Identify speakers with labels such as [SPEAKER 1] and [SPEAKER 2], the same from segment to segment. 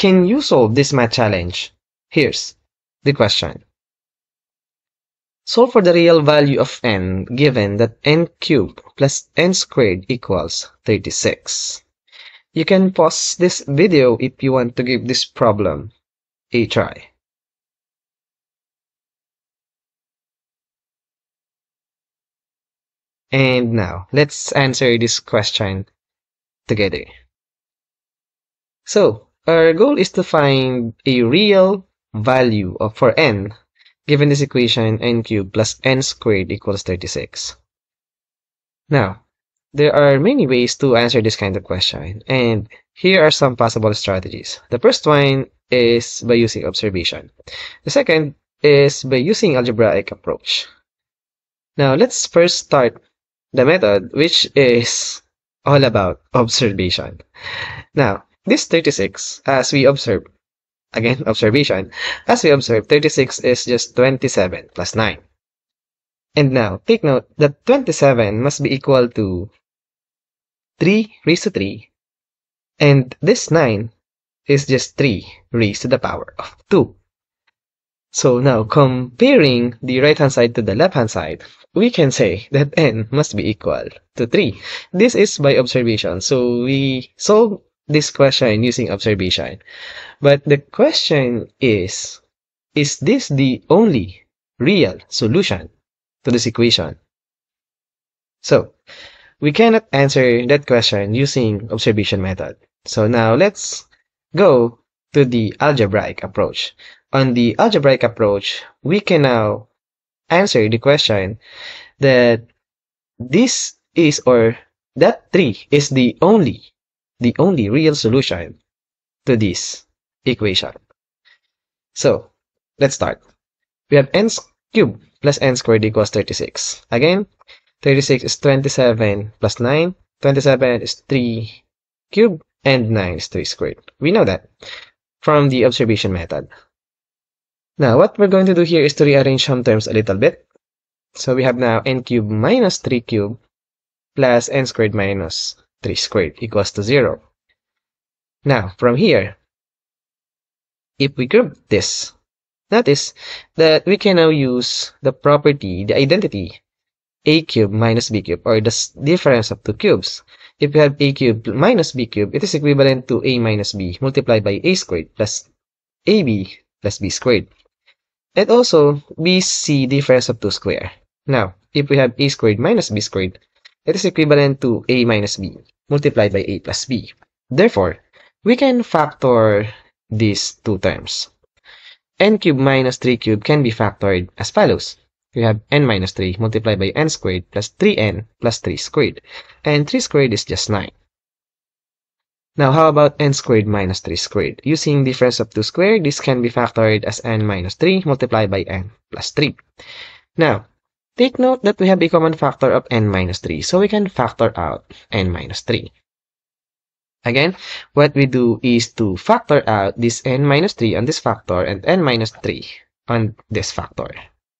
[SPEAKER 1] Can you solve this math challenge? Here's the question. Solve for the real value of n given that n cubed plus n squared equals 36. You can pause this video if you want to give this problem a try. And now, let's answer this question together. So, our goal is to find a real value for n given this equation n cubed plus n squared equals 36. Now, there are many ways to answer this kind of question, and here are some possible strategies. The first one is by using observation. The second is by using algebraic approach. Now, let's first start the method, which is all about observation. Now, this 36, as we observe, again, observation, as we observe, 36 is just 27 plus 9. And now, take note that 27 must be equal to 3 raised to 3, and this 9 is just 3 raised to the power of 2. So now, comparing the right-hand side to the left-hand side, we can say that n must be equal to 3. This is by observation, so we solve this question using observation. But the question is this the only real solution to this equation? So, we cannot answer that question using observation method. So now, let's go to the algebraic approach. On the algebraic approach, we can now answer the question that this is, or that 3 is the only real solution to this equation. So, let's start. We have n cubed plus n squared equals 36. Again, 36 is 27 plus 9. 27 is 3 cubed, and 9 is 3 squared. We know that from the observation method. Now, what we're going to do here is to rearrange some terms a little bit. So we have now n cubed minus 3 cubed plus n squared minus 3 squared equals to 0. Now, from here, if we group this, notice that we can now use the property, the identity, a cubed minus b cubed, or the difference of two cubes. If we have a cubed minus b cubed, it is equivalent to a minus b multiplied by a squared plus ab plus b squared. And also, bc difference of 2 square. Now, if we have a squared minus b squared, it is equivalent to a minus b multiplied by a plus b. Therefore, we can factor these two terms. N cubed minus 3 cubed can be factored as follows. We have n minus 3 multiplied by n squared plus 3n plus 3 squared. And 3 squared is just 9. Now, how about n squared minus 3 squared? Using difference of 2 squared, this can be factored as n minus 3 multiplied by n plus 3. Now, take note that we have a common factor of n minus 3, so we can factor out n minus 3. Again, what we do is to factor out this n minus 3 on this factor and n minus 3 on this factor.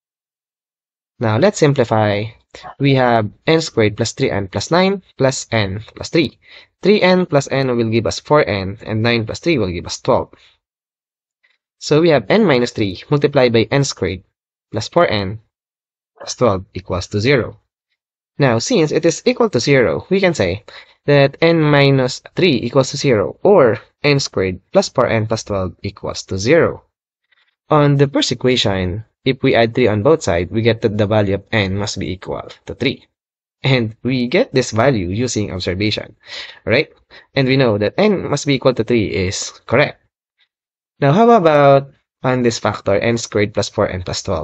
[SPEAKER 1] Now, let's simplify. We have n squared plus 3n plus 9 plus n plus 3. 3n plus n will give us 4n, and 9 plus 3 will give us 12. So we have n minus 3 multiplied by n squared plus 4n plus 12 equals to 0. Now, since it is equal to 0, we can say that n minus 3 equals to 0, or n squared plus 4n plus 12 equals to 0. On the first equation, if we add 3 on both sides, we get that the value of n must be equal to 3. And we get this value using observation, right? And we know that n must be equal to 3 is correct. Now, how about on this factor, n squared plus 4n plus 12?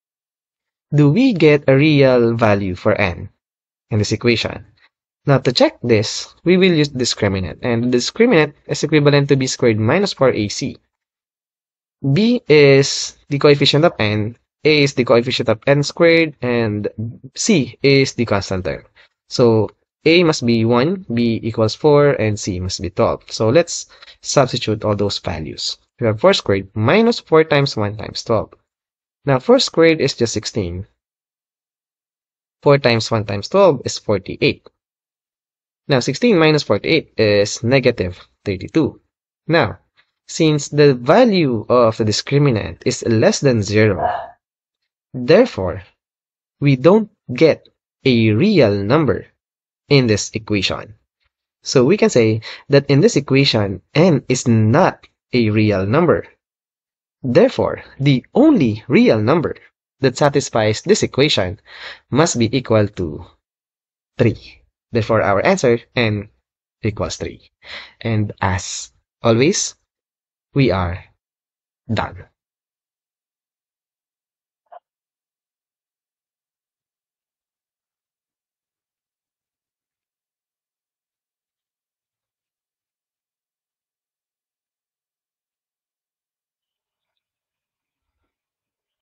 [SPEAKER 1] Do we get a real value for n in this equation? Now, to check this, we will use discriminant. And the discriminant is equivalent to b squared minus 4ac. B is the coefficient of n, a is the coefficient of n squared, and c is the constant term. So, a must be 1, b equals 4, and c must be 12. So, let's substitute all those values. We have 4 squared minus 4 times 1 times 12. Now, 4 squared is just 16. 4 times 1 times 12 is 48. Now, 16 minus 48 is negative 32. Now, since the value of the discriminant is less than 0. Therefore, we don't get a real number in this equation. So we can say that in this equation, n is not a real number. Therefore, the only real number that satisfies this equation must be equal to 3. Therefore, our answer, n equals 3. And as always, we are done.